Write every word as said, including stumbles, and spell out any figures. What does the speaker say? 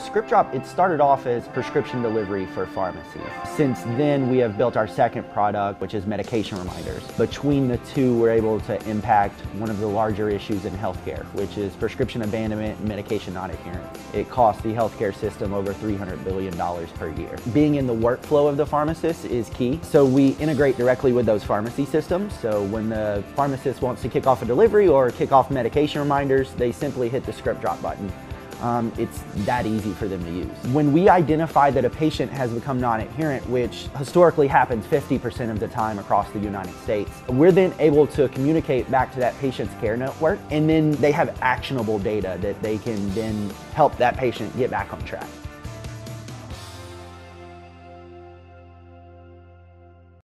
Script Drop, it started off as prescription delivery for pharmacies. Since then, we have built our second product, which is medication reminders. Between the two, we're able to impact one of the larger issues in healthcare, which is prescription abandonment and medication non-adherence. It costs the healthcare system over three hundred billion dollars per year. Being in the workflow of the pharmacist is key, so we integrate directly with those pharmacy systems. So when the pharmacist wants to kick off a delivery or kick off medication reminders, they simply hit the Script Drop button. Um, it's that easy for them to use. When we identify that a patient has become non-adherent, which historically happens fifty percent of the time across the United States, we're then able to communicate back to that patient's care network, and then they have actionable data that they can then help that patient get back on track.